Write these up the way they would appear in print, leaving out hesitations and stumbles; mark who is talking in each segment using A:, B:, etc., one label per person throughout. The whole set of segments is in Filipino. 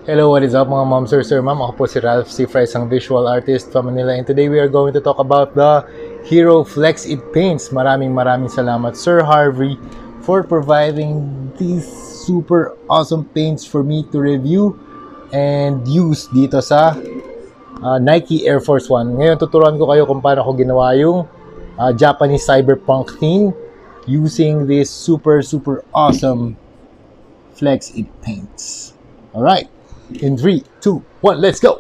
A: Hello, what is up mga ma'am, sir, ma'am? Ako po si Ralph CIFRA, isang visual artist from Manila. And today we are going to talk about the Hiro Flexit paints. Maraming salamat, Sir Harvey, for providing these super awesome paints for me to review and use dito sa Nike Air Force One. Ngayon, tuturuan ko kayo kung paano ko ginawa yung Japanese cyberpunk theme using this super awesome Flexit paints. Alright. In 3, 2, 1, let's go!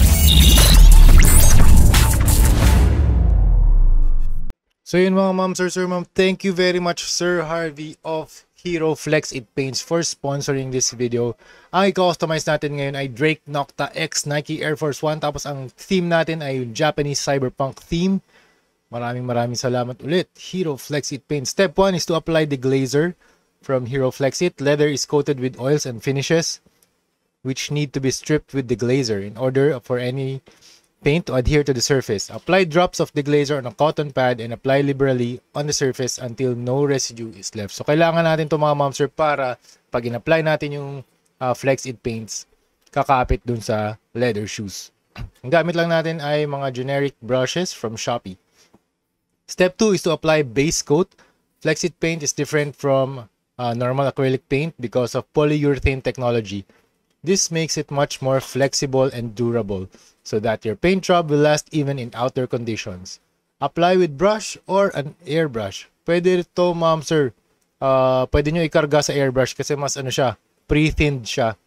A: So yun mga ma'am, sir, ma'am, thank you very much Sir Harvey of Hiro Flexit Paints for sponsoring this video. Ang i-customize natin ngayon ay Drake Nocta X Nike Air Force One. Tapos ang theme natin ay Japanese cyberpunk theme. Maraming salamat ulit, Hiro Flexit Paints. Step 1 is to apply the glazer from Hiro Flexit. Leather is coated with oils and finishes which need to be stripped with deglazer in order for any paint to adhere to the surface. Apply drops of deglazer on a cotton pad and apply liberally on the surface until no residue is left. So kailangan natin ito mga ma'am sir para pag in-apply natin yung Flexit paints, kakapit dun sa leather shoes. Ang gamit lang natin ay mga generic brushes from Shopee. Step 2 is to apply base coat. Flexit paint is different from normal acrylic paint because of polyurethane technology. This makes it much more flexible and durable so that your paint job will last even in outdoor conditions. Apply with brush or an airbrush. Pwede ito ma'am sir. Pwede nyo ikarga sa airbrush kasi mas ano siya, pre-thinned siya.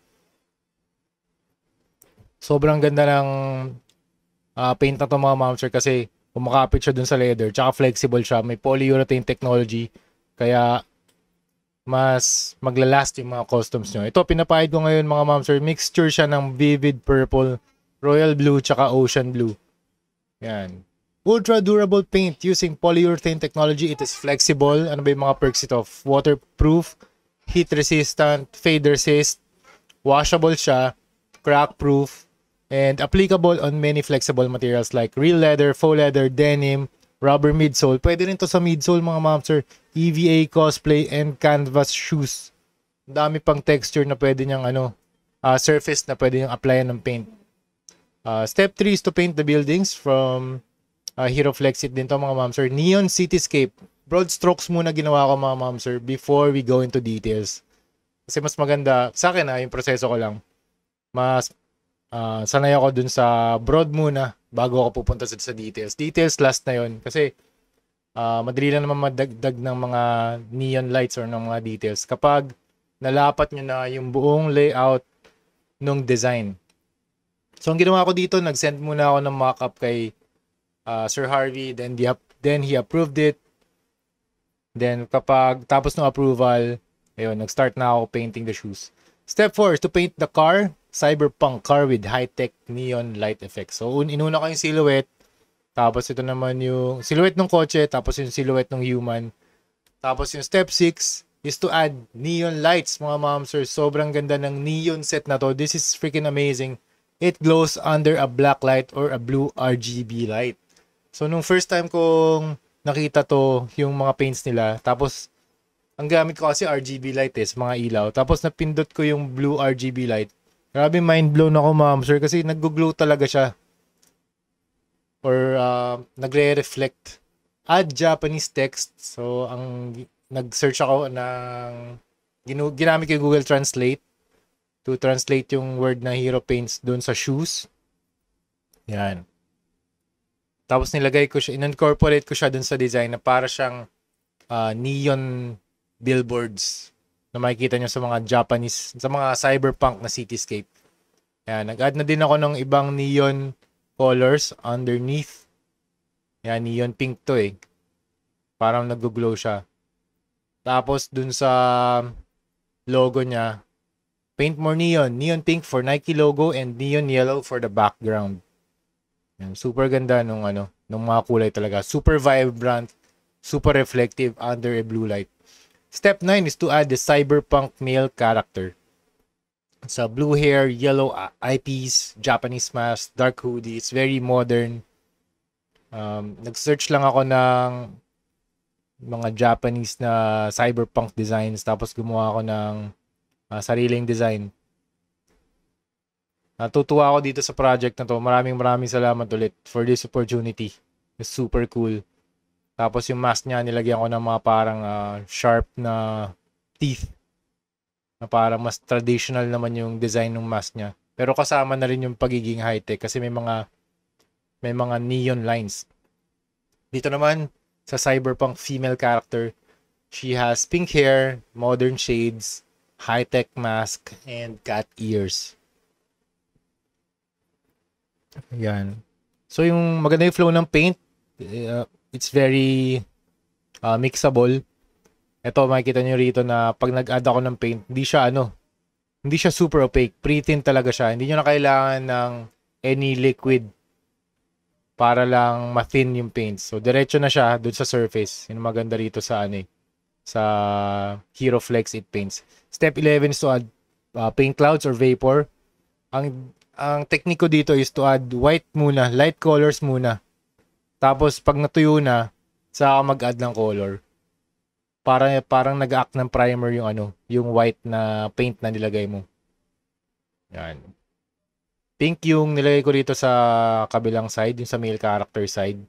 A: Sobrang ganda ng paint na to mga ma'am sir kasi kumakapit siya dun sa leather. Tsaka flexible siya. May polyurethane technology. Kaya mas maglalast yung mga customs nyo. Ito, pinapahid ko ngayon mga ma'am sir. Mixture siya ng vivid purple, royal blue, tsaka ocean blue. Yan. Ultra durable paint using polyurethane technology. It is flexible. Ano ba yung mga perks ito? Waterproof, heat resistant, fade resist, washable siya, crack proof, and applicable on many flexible materials like real leather, faux leather, denim, rubber midsole. Pwede rin to sa midsole mga ma'am sir. EVA, cosplay, and canvas shoes. Dami pang texture na pwede niyang surface na pwede niyang applyan ng paint. Step 3 is to paint the buildings from Hiro Flexit din to mga ma'am sir. Neon cityscape. Broad strokes muna ginawa ko mga ma'am sir before we go into details. Kasi mas maganda sa akin yung proseso ko lang. Mas sanay ako dun sa broad muna bago ako pupunta sa details. Details last na yon kasi madali lang naman madagdag ng mga neon lights or ng mga details kapag nalapat nyo na yung buong layout ng design. So ang ginawa ko dito, nag-send muna ako ng mock-up kay Sir Harvey, then he approved it. Then kapag tapos ng approval, ayun, nag-start na ako painting the shoes. Step 4 is to paint the car, cyberpunk car with high-tech neon light effects. So inuna ko yung silhouette. Tapos ito naman yung silhouette ng kotse, tapos yung silhouette ng human. Tapos yung step 6 is to add neon lights, mga ma'am sir. Sobrang ganda ng neon set na to. This is freaking amazing. It glows under a black light or a blue RGB light. So nung first time kong nakita to, yung mga paints nila, tapos ang gamit ko kasi RGB light mga ilaw. Tapos napindot ko yung blue RGB light. Grabe mind blown ako ma'am sir kasi nag-glow talaga siya. Or nagre-reflect. Add Japanese text. So, nag-search ako ng ginamit ko yung Google Translate to translate yung word na Hiro Paints dun sa shoes. Yan. Tapos nilagay ko siya, in-incorporate ko siya dun sa design na para siyang neon billboards na makikita nyo sa mga Japanese, sa mga cyberpunk na cityscape. Yan. Nag-add na din ako ng ibang neon colors underneath. Yan, neon pink to Parang nag-glow siya. Tapos dun sa logo niya, paint more neon. Neon pink for Nike logo and neon yellow for the background. Yan, super ganda nung mga kulay talaga. Super vibrant, super reflective under a blue light. Step 9 is to add the cyberpunk male character. Sa blue hair, yellow eyepiece, Japanese mask, dark hoodie. It's very modern. Nag-search lang ako ng mga Japanese na cyberpunk designs. Tapos gumawa ako ng sariling design. Natutuwa ako dito sa project na to. Maraming salamat ulit for this opportunity. It's super cool. Tapos yung mask niya, nilagyan ko ng mga parang sharp na teeth. Na parang mas traditional naman yung design ng mask niya. Pero kasama na rin yung pagiging high-tech kasi may mga neon lines. Dito naman, sa cyberpunk female character, she has pink hair, modern shades, high-tech mask, and cat ears. Yan. So yung maganda yung flow ng paint, it's very mixable. Ito makikita nyo rito na pag nag-add ako ng paint, hindi siya super opaque. Pre-tint talaga siya. Hindi nyo na kailangan ng any liquid para lang ma-thin yung paint. So diretso na siya dun sa surface. Yung maganda rito sa sa Hiro Flexit paints. Step 11 is to add paint clouds or vapor. Ang technique ko dito is to add white muna, light colors muna. Tapos pag natuyo na, saka mag-add ng color. Parang nag-act ng primer yung white na paint na nilagay mo. Yan. Pink yung nilagay ko dito sa kabilang side, yung sa male character side.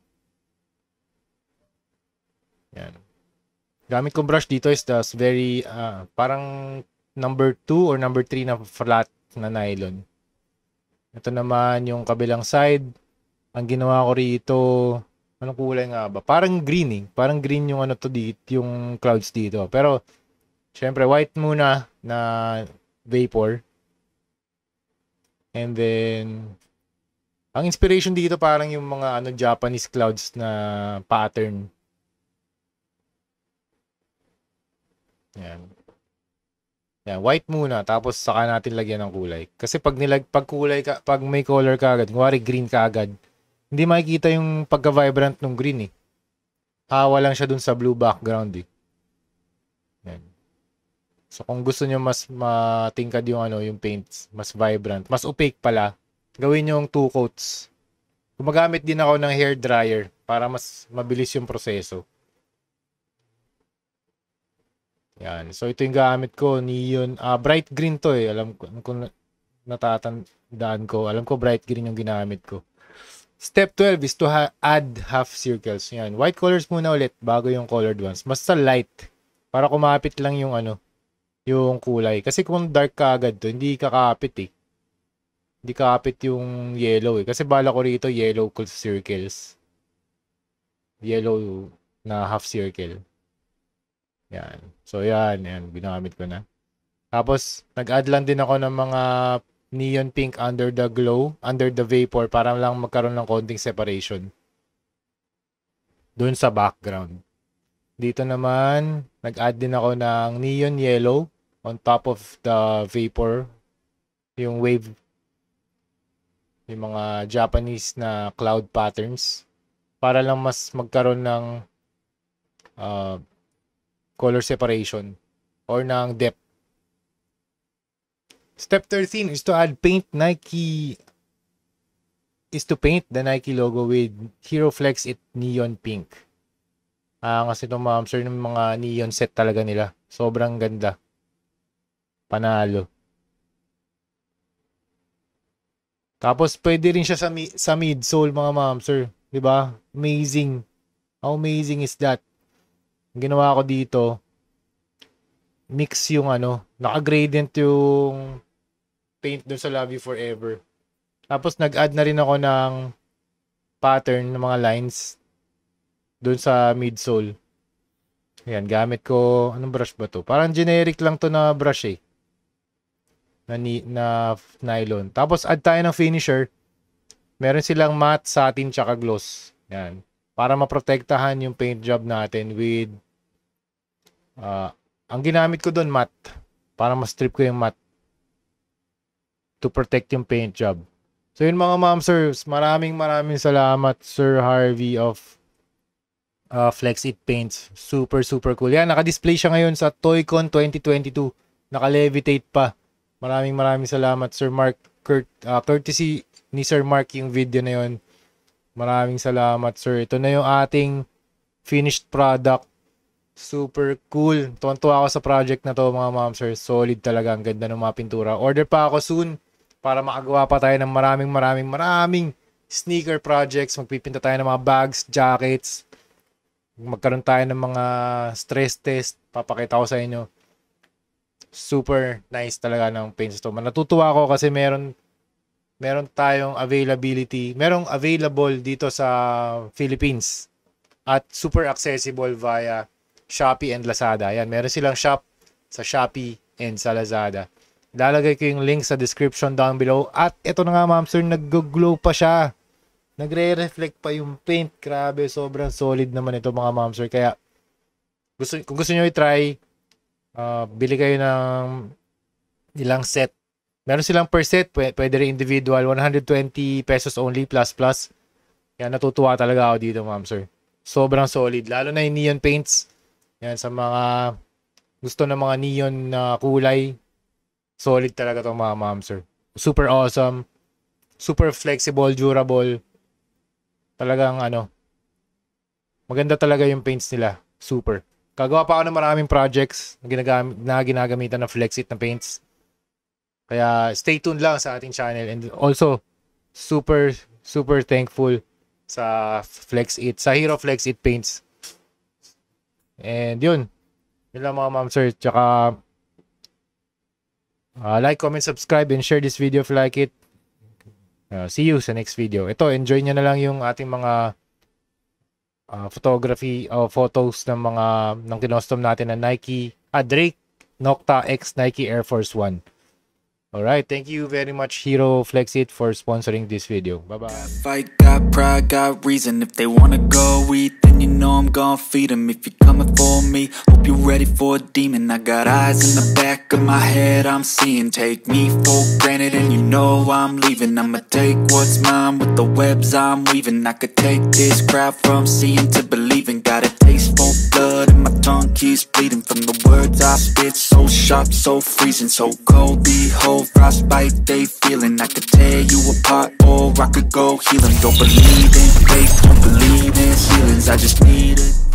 A: Yan. Gamit kong brush dito is the very parang number 2 or number 3 na flat na nylon. Ito naman yung kabilang side. Ang ginawa ko rito, anong kulay nga ba? Parang green eh. Parang green yung yung clouds dito. Pero, syempre, white muna na vapor. And then, ang inspiration dito parang yung mga Japanese clouds na pattern. Yan. Yan, white muna tapos saka natin lagyan ng kulay. Kasi pag may color ka agad, kunwari green ka agad, hindi makikita yung pagka-vibrant ng green eh. Hawa lang siya dun sa blue background eh. Yan. So kung gusto niyo mas matingkad yung paints, mas vibrant, mas opaque pala, gawin niyo yung 2 coats. Gumagamit din ako ng hair dryer para mas mabilis yung proseso. Yan. So ito yung gamit ko, neon, bright green to eh. Alam ko natatandaan ko. Alam ko bright green yung ginamit ko. Step 12 is to add half circles. Yan. White colors muna ulit bago yung colored ones. Basta light. Para kumapit lang yung yung kulay. Kasi kung dark ka agad to, hindi kakapit eh. Hindi kakapit yung yellow eh. Kasi bala ko rito yellow circles. Yellow na half circle. Yan. So yan. Ginamit ko na. Tapos, nag-add lang din ako ng mga neon pink under the vapor para lang magkaroon ng konting separation doon sa background. Dito naman, nag-add din ako ng neon yellow on top of the vapor, yung wave, yung mga Japanese na cloud patterns para lang mas magkaroon ng color separation or ng depth. Step 13 is to paint the Nike logo with Hiro Flexit neon pink. Kasi itong sir ng mga neon set talaga nila. Sobrang ganda. Panalo. Tapos pwede rin siya sa midsole mga sir, 'di ba? Amazing. How amazing is that? Ang ginawa ko dito, mix yung naka-gradient yung paint doon sa Love You Forever. Tapos nag-add na rin ako ng pattern ng mga lines doon sa midsole. Ayan, gamit ko, anong brush ba to? Parang generic lang to na brush eh. Na nylon. Tapos add tayo ng finisher. Meron silang matte, satin, tsaka gloss. Ayan. Para maprotektahan yung paint job natin with ang ginamit ko doon matte. Para ma-strip ko yung matte. To protect yung paint job. So yun mga sirs, maraming salamat Sir Harvey of FLEXIT Paints. Super cool. Yan, naka-display siya ngayon sa ToyCon 2022. Naka-levitate pa. Maraming salamat Sir Mark. Courtesy ni Sir Mark yung video na yun. Maraming salamat sir. Ito na yung ating finished product. Super cool. Tuwan-tuwa ako sa project na to mga sirs. Solid talaga. Ang ganda ng mga pintura. Order pa ako soon. para makagawa pa tayo ng maraming sneaker projects. Magpipinta tayo ng mga bags, jackets. Magkaroon tayo ng mga stress test. Papakita ko sa inyo. Super nice talaga ng paint store. Natutuwa ako kasi meron tayong availability. Merong available dito sa Philippines. At super accessible via Shopee and Lazada. Ayan, meron silang shop sa Shopee and sa Lazada. Lalagay ko yung link sa description down below. At ito na nga, ma'am sir, nag-glow pa siya. Nagre-reflect pa yung paint. Grabe, sobrang solid naman ito mga ma'am sir. Kaya, kung gusto nyo i-try, bili kayo ng ilang set. Meron silang per set, pwede rin individual. 120 pesos only, plus. Kaya natutuwa talaga ako dito ma'am sir. Sobrang solid. Lalo na yung neon paints. Yan, sa mga gusto ng mga neon na kulay. Solid talaga itong mga ma'am sir. Super awesome. Super flexible, durable. Talagang maganda talaga yung paints nila. Super. Kagawa pa ako ng maraming projects na ginagamitan ng FLEXIT na paints. Kaya stay tuned lang sa ating channel. And also, super thankful sa FLEXIT, sa Hiro Flexit Paints. And yun lang mga ma'am sir. Tsaka like, comment, subscribe, and share this video if you like it. See you sa next video. Ito, enjoy nyo na lang yung ating mga photography o photos ng kinostom natin na Nike, Drake Nocta X Nike Air Force 1. Alright, thank you very much Hiro Flexit for sponsoring this video. Bye-bye.
B: Fight, got pride, got reason. If they wanna go eat, then you know I'm gonna feed them. If you're coming for me, hope you're ready for a demon. I got eyes in the back of my head, I'm seeing. Take me for granted and you know I'm leaving. I'ma take what's mine with the webs I'm weaving. I could take this crowd from seeing to believing. Got a taste for blood and my tongue keeps bleeding. From the words I spit, so sharp, so freezing, so cold. Behold, frostbite they feeling. I could tear you apart or I could go heal them. Don't believe in fate, don't believe in ceilings. I just need it.